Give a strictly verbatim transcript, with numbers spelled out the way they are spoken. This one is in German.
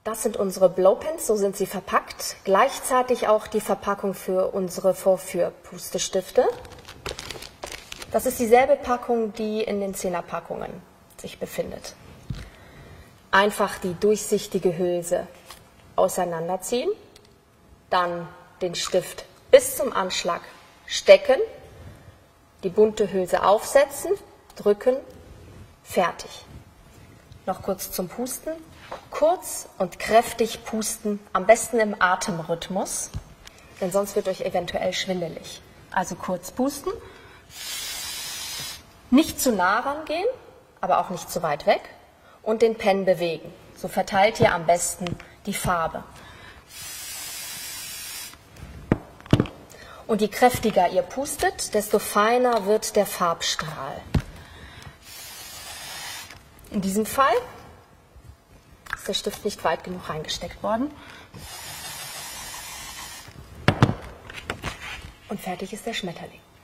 Das sind unsere Blowpens, so sind sie verpackt. Gleichzeitig auch die Verpackung für unsere Vorführpustestifte. Das ist dieselbe Packung, die in den Zehnerpackungen sich befindet. Einfach die durchsichtige Hülse auseinanderziehen, dann den Stift bis zum Anschlag stecken, die bunte Hülse aufsetzen, drücken, fertig. Noch kurz zum Pusten. Kurz und kräftig pusten, am besten im Atemrhythmus, denn sonst wird euch eventuell schwindelig. Also kurz pusten, nicht zu nah rangehen, aber auch nicht zu weit weg und den Pen bewegen. So verteilt ihr am besten die Farbe. Und je kräftiger ihr pustet, desto feiner wird der Farbstrahl. In diesem Fall ist der Stift nicht weit genug reingesteckt worden. Und fertig ist der Schmetterling.